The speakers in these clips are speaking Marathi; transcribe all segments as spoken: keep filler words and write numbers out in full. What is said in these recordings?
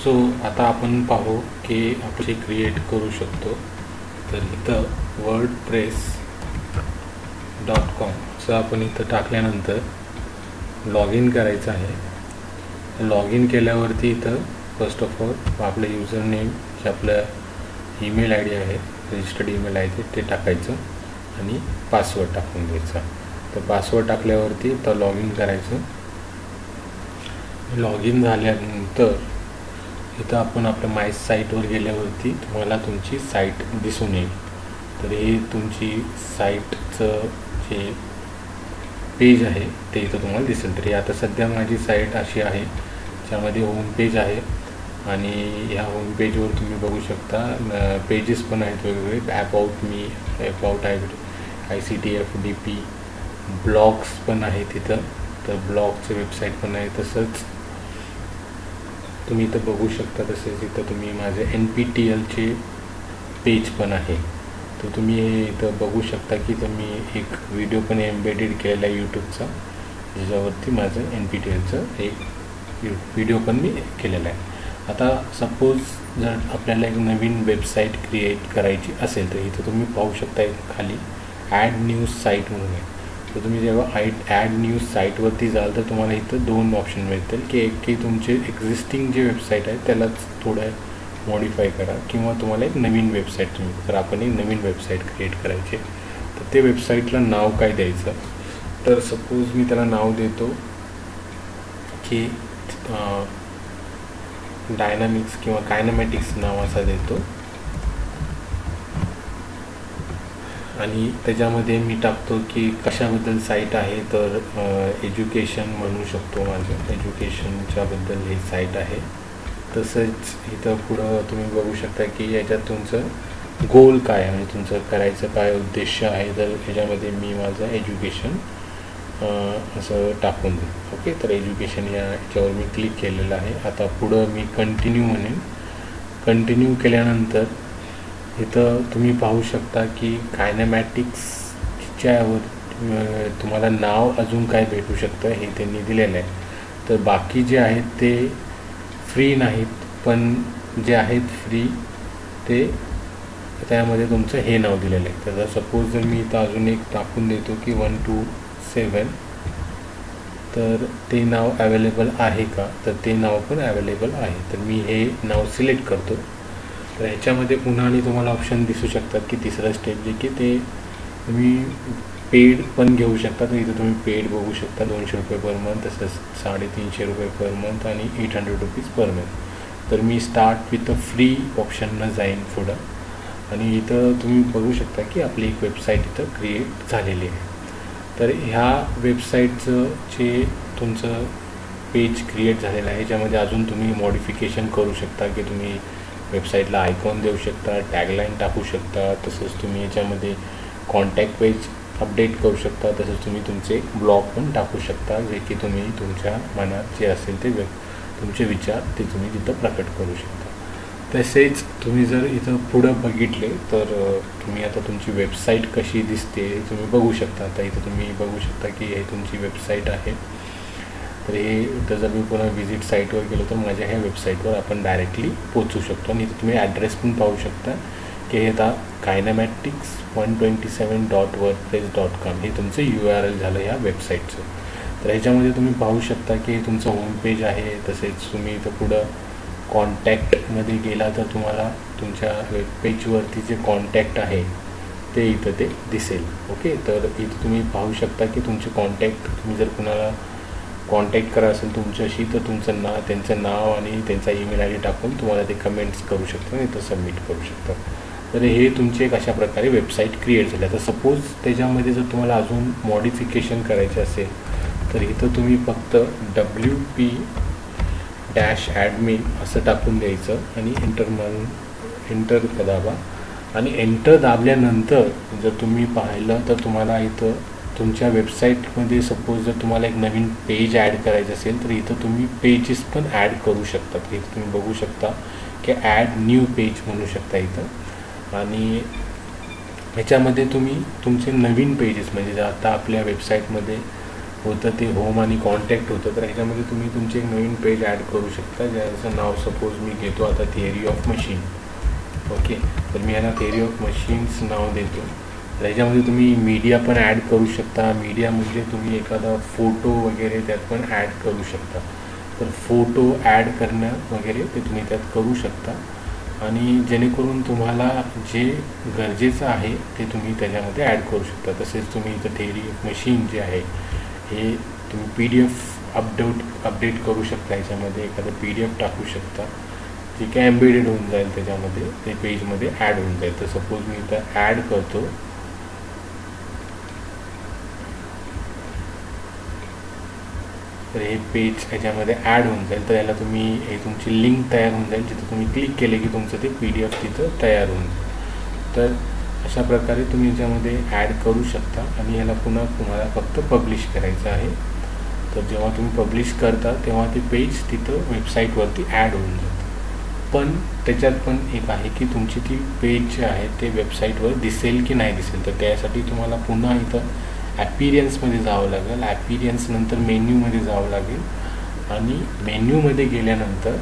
सो आता आपण पाहू की आपण क्रिएट करू शकतो. तर इथं वर्डप्रेस डॉट कॉम असं आपण इथं टाकल्यानंतर लॉग इन करायचं आहे. लॉग इन केल्यावरती इथं फर्स्ट ऑफ ऑल आपलं युजर नेम जे आपलं ईमेल आय डी आहे, रजिस्टर्ड ईमेल आहे ते टाकायचं आणि पासवर्ड टाकून द्यायचा. तर पासवर्ड टाकल्यावरती इथं लॉग इन करायचं. लॉग इन झाल्यानंतर इथं आपण आपल्या माय साईटवर गेल्यावरती तुम्हाला तुमची साईट दिसून येईल. तर हे तुमची साईटचं जे पेज आहे ते इथं तुम्हाला दिसेल. तर आता सध्या माझी साईट अशी आहे ज्यामध्ये होम पेज आहे आणि ह्या होम पेजवर तुम्ही बघू शकता पेजेस पण आहेत वेगवेगळे. About me, about I I C T F, D P, blogs पण आहेत तिथं. तर ब्लॉगचं वेबसाईट पण आहे. तसंच तुम्ही इथं बघू शकता. तसेच इथं तुम्ही माझे एन पी टी एलचे पेज पण आहे. तर तुम्ही इथं बघू शकता की तर मी एक व्हिडिओ पण एम्बेडेड केलेला आहे यूट्यूबचा, ज्याच्यावरती माझं एन पी टी एलचं एक व्हिडिओ पण मी केलेला आहे. आता सपोज जर आपल्याला एक नवीन वेबसाईट क्रिएट करायची असेल तर इथं तुम्ही पाहू शकता खाली ॲड न्यूज साईट म्हणून आहे. तर तुम्ही जेव्हा ॲड ॲड न्यूज साईटवरती जाल तर तुम्हाला इथं दोन ऑप्शन मिळतील की एक की तुमचे एक्झिस्टिंग जे वेबसाईट आहे त्यालाच थोडं मॉडिफाय करा किंवा तुम्हाला एक नवीन वेबसाईट तुम्ही तर आपण एक नवीन वेबसाईट क्रिएट करायची. तर ते वेबसाईटला नाव काय द्यायचं. तर सपोज मी त्याला नाव देतो की डायनामिक्स किंवा कायनमॅटिक्स नाव असा देतो आणि त्याच्यामध्ये मी टाकतो की कशाबद्दल साईट आहे. तर एज्युकेशन म्हणू शकतो, माझं एज्युकेशनच्याबद्दल ही साईट आहे. तसंच इथं पुढं तुम्ही बघू शकता की याच्यात तुमचं गोल काय आहे, म्हणजे तुमचं करायचं काय उद्देश आहे. तर ह्याच्यामध्ये मी माझं एज्युकेशन असं टाकून देतो. ओके, तर एज्युकेशन या याच्यावर मी क्लिक केलेलं आहे. आता पुढं मी कंटिन्यू म्हणेन. कंटिन्यू केल्यानंतर इथं तुम्ही पाहू शकता की कायनमॅटिक्सच्यावर तुम्हाला नाव अजून काय भेटू शकतं हे त्यांनी दिलेलं आहे. तर बाकी जे आहेत ते फ्री नाहीत, पण जे आहेत फ्री ते त्यामध्ये तुमचं हे नाव दिलेलं आहे. तर सपोज जर मी इथं अजून एक टाकून देतो की वन टू सेवन, तर ते नाव अवेलेबल आहे का. तर ते नाव पण अवेलेबल आहे. तर मी हे नाव सिलेक्ट करतो. तर ह्याच्यामध्ये पुन्हा आणि तुम्हाला ऑप्शन दिसू शकतात की तिसरं स्टेप जे की ते तुम्ही पेड पण घेऊ शकता. तर इथं तुम्ही पेड बघू शकता दोनशे रुपये पर मंथ, तसंच साडेतीनशे रुपये पर मंथ आणि eight hundred rupees per month. तर मी स्टार्ट विथ अ फ्री ऑप्शननं जाईन पुढं आणि इथं तुम्ही बघू शकता की आपली एक वेबसाईट इथं क्रिएट झालेली आहे. तर ह्या वेबसाईटचं जे तुमचं पेज क्रिएट झालेलं आहे ज्यामध्ये अजून तुम्ही मॉडिफिकेशन करू शकता की तुम्ही वेबसाईटला आयकॉन देऊ शकता, टॅगलाईन टाकू शकता. तसंच तुम्ही याच्यामध्ये कॉन्टॅक्ट पेज अपडेट करू शकता. तसंच तुम्ही तुमचे ब्लॉग पण टाकू शकता जे की तुम्ही तुमच्या मनात जे असेल ते तुमचे विचार ते तुम्ही तिथं प्रकट करू शकता. तसेच तुम्ही जर इथं पुढं बघितले तर तुम्ही आता तुमची वेबसाईट कशी दिसते तुम्ही बघू शकता. आता इथं तुम्ही बघू शकता की हे तुमची वेबसाईट आहे. तर हे इथं जर मी पुन्हा विजिट साईटवर गेलो तर माझ्या ह्या वेबसाईटवर आपण डायरेक्टली पोचू शकतो. आणि इथं तुम्ही ॲड्रेस पण पाहू शकता की हे आता kinematics one twenty seven dot WordPress dot com हे तुमचं यू आर एल झालं ह्या वेबसाईटचं. तर ह्याच्यामध्ये तुम्ही पाहू शकता की तुमचं होम पेज आहे. तसेच तुम्ही इथं पुढं कॉन्टॅक्टमध्ये गेला तर तुम्हाला तुमच्या वेब पेजवरती जे कॉन्टॅक्ट आहे ते इथं ते दिसेल. ओके, तर इथं तुम्ही पाहू शकता की तुमचे कॉन्टॅक्ट तुम्ही जर कुणाला कॉन्टॅक्ट करा असेल तुमच्याशी तर तुमचं नाव, त्यांचं नाव आणि त्यांचा ईमेल आय डी टाकून तुम्हाला ते कमेंट्स करू शकता आणि इथं सबमिट करू शकता. तर हे तुमचे एक अशा प्रकारे वेबसाईट क्रिएट झाली. तर सपोज त्याच्यामध्ये जर तुम्हाला अजून मॉडिफिकेशन करायचे असेल तर इथं तुम्ही फक्त डब्ल्यू पी डॅश ॲडमिन असं टाकून द्यायचं आणि एंटर म्हणून एंटर दाबा. आणि एंटर दाबल्यानंतर जर तुम्ही पाहिलं तर तुम्हाला इथं तुमच्या वेबसाईटमध्ये सपोज जर तुम्हाला एक नवीन पेज ॲड करायचं असेल तर इथं तुम्ही पेजेस पण ॲड करू शकता. इथं तुम्ही बघू शकता की ॲड न्यू पेज म्हणू शकता इथं. आणि ह्याच्यामध्ये तुम्ही तुमचे नवीन पेजेस म्हणजे आता आपल्या वेबसाईटमध्ये होतं ते होम आणि कॉन्टॅक्ट होतं. तर ह्याच्यामध्ये तुम्ही तुमचे एक नवीन पेज ॲड करू शकता, ज्याचं नाव सपोज मी घेतो आता थिअरी ऑफ मशीन. ओके, तर मी यांना थिअरी ऑफ मशीन्स नाव देतो. तर ह्याच्यामध्ये तुम्ही मीडिया पण ॲड करू शकता. मीडिया म्हणजे तुम्ही एखादा फोटो वगैरे त्यात पण ॲड करू शकता. तर फोटो ॲड करणं वगैरे ते तुम्ही त्यात करू शकता आणि जेणेकरून तुम्हाला जे गरजेचं आहे ते तुम्ही त्याच्यामध्ये ॲड करू शकता. तसेच तुम्ही इथं थिअरी ऑफ मशीन जे आहे हे तुम्ही P D F update update करू शकता. ह्याच्यामध्ये एखादं पी डी एफ टाकू शकता जे काय एम्बेडेड होऊन जाईल त्याच्यामध्ये, ते पेजमध्ये ॲड होऊन जाईल. तर सपोज मी इथं ॲड करतो. तर हे पेज ह्याच्यामध्ये ॲड होऊन जाईल. तर याला तुम्ही हे तुमची लिंक तयार होऊन जाईल, जिथं तुम्ही क्लिक केले की तुमचं ते पी डी एफ तिथं तयार होऊन जाईल. तर अशा प्रकारे तुम्ही याच्यामध्ये ॲड करू शकता आणि याला पुन्हा तुम्हाला फक्त पब्लिश करायचं आहे. तर जेव्हा तुम्ही पब्लिश करता तेव्हा ते पेज तिथं वेबसाईटवरती ॲड होऊन जातं. पण त्याच्यात पण एक आहे की तुमची ती पेज जे आहे ते वेबसाईटवर दिसेल की नाही दिसेल. तर त्यासाठी तुम्हाला पुन्हा इथं ॲपिरियन्समध्ये जावं लागेल. ॲपिरियन्स नंतर मेन्यूमध्ये जावं लागेल आणि मेन्यूमध्ये गेल्यानंतर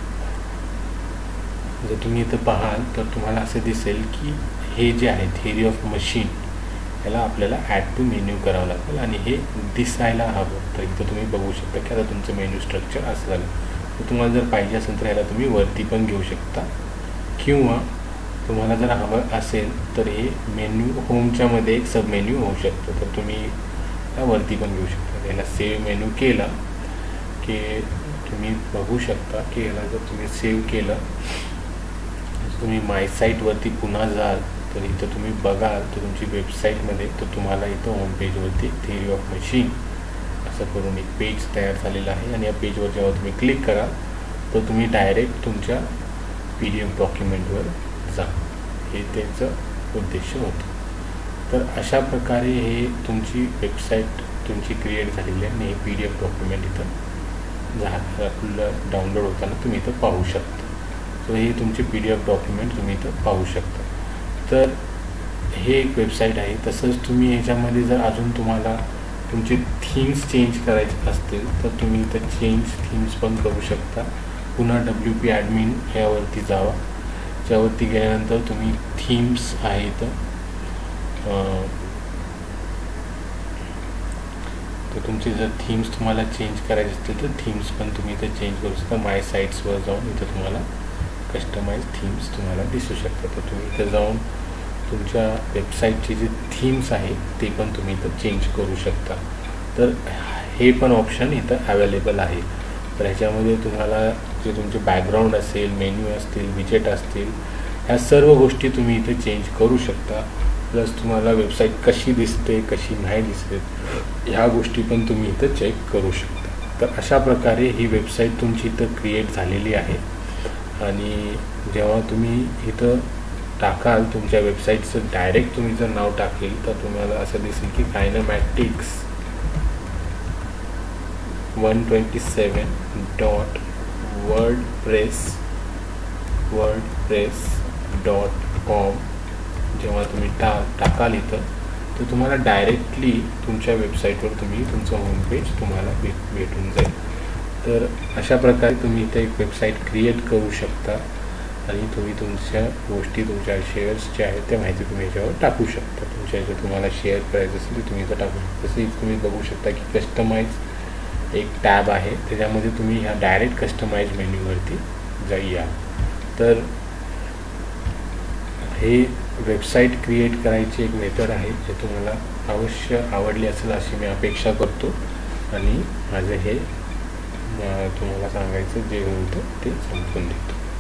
जर तुम्ही इथं पाहाल तर तुम्हाला असं दिसेल की हे जे आहे थिअरी ऑफ मशीन याला आपल्याला ॲड टू मेन्यू करावं लागेल आणि हे दिसायला हवं. तर इथं तुम्ही बघू शकता की आता तुमचं मेन्यू स्ट्रक्चर असं झालं. तर तुम्हाला जर पाहिजे असेल तर ह्याला तुम्ही वरती पण घेऊ शकता किंवा तुम्हाला जर हवं असेल तर हे मेन्यू होमच्या मध्ये एक सब मेन्यू होऊ शकतो. तर तुम्ही वरती पण घेऊ शकता. याला सेव्ह मेन्यू केला की तुम्ही बघू शकता की याला जर तुम्ही सेव्ह केलं, तुम्ही माय साईटवरती पुन्हा जाल तर इथं तुम्ही बघाल तर तुमची वेबसाईटमध्ये तर तुम्हाला इथं होम पेजवरती थिअरी ऑफ मशीन असं करून एक पेज तयार झालेलं आहे आणि या पेजवर जेव्हा तुम्ही क्लिक कराल तर तुम्ही डायरेक्ट तुमच्या पी डी एफ डॉक्युमेंटवर जा. हे त्याचं उद्देश होतं. तर अशा प्रकारे हे तुमची वेबसाईट तुमची क्रिएट झालेली आहे आणि हे पी डी एफ डॉक्युमेंट इथं झालं आपलं डाउनलोड होताना तुम्ही इथं पाहू शकता. सो हे तुमचे पी डी एफ डॉक्युमेंट तुम्ही इथं पाहू शकता. तर हे एक वेबसाईट आहे. तसंच तुम्ही ह्याच्यामध्ये जर अजून तुम्हाला तुमचे थीम्स चेंज करायचे असतील तर तुम्ही इथं चेंज थीम्स पण करू शकता. पुन्हा डब्ल्यू पी ॲडमिन ह्यावरती जावा. ज्यावरती गेल्यानंतर तुम्ही थीम्स आहे इथं तर तुमचे जर थीम्स तुम्हाला चेंज करायचे असतील तर थीम्स पण तुम्ही इथं चेंज करू शकता. माय साईट्सवर जाऊन इथं तुम्हाला कस्टमाइज थीम्स तुम्हाला दिसू शकतात. तर तुम्ही इथं जाऊन तुमच्या वेबसाईटचे जे थीम्स आहे ते पण तुम्ही इथं चेंज करू शकता. तर हे पण ऑप्शन इथं अवेलेबल आहे. तर ह्याच्यामध्ये तुम्हाला जे तुमचे बॅकग्राऊंड असेल, मेन्यू असतील, विजेट असतील, ह्या सर्व गोष्टी तुम्ही इथे चेंज करू शकता. प्लस तुम्हाला वेबसाईट कशी दिसते कशी नाही दिसते ह्या गोष्टी पण तुम्ही इथं चेक करू शकता. तर अशा प्रकारे ही वेबसाईट तुमची इथं क्रिएट झालेली आहे आणि जेव्हा तुम्ही इथं टाकाल तुमच्या वेबसाईटचं डायरेक्ट तुम्ही जर नाव टाकेल तर तुम्हाला असं दिसेल की kinematics one twenty seven dot WordPress WordPress dot com जेव्हा तुम्ही टा टाकाल इथं तर तुम्हाला डायरेक्टली तुमच्या वेबसाईटवर तुम्ही तुमचं होम पेज तुम्हाला भेट भेटून जाईल. तर अशा प्रकारे तुम्ही इथं एक वेबसाईट क्रिएट करू शकता आणि तुम्ही तुमच्या गोष्टी तुमच्या शेअर्स जे आहेत त्या माहिती तुम्ही याच्यावर टाकू शकता. तुमच्या याच्यावर तुम्हाला शेअर करायचं असेल तर तुम्ही इथं टाकू शकता. तसेच तुम्ही बघू शकता की कस्टमाइज एक टॅब आहे त्याच्यामध्ये तुम्ही ह्या डायरेक्ट कस्टमाइज मेन्यूवरती जाऊया. तर हे वेबसाईट क्रिएट करायची एक मेथड आहे जे तुम्हाला अवश्य आवडली असेल अशी मी अपेक्षा करतो आणि माझं हे तुम्हाला सांगायचं जे होतं ते संपून देतो.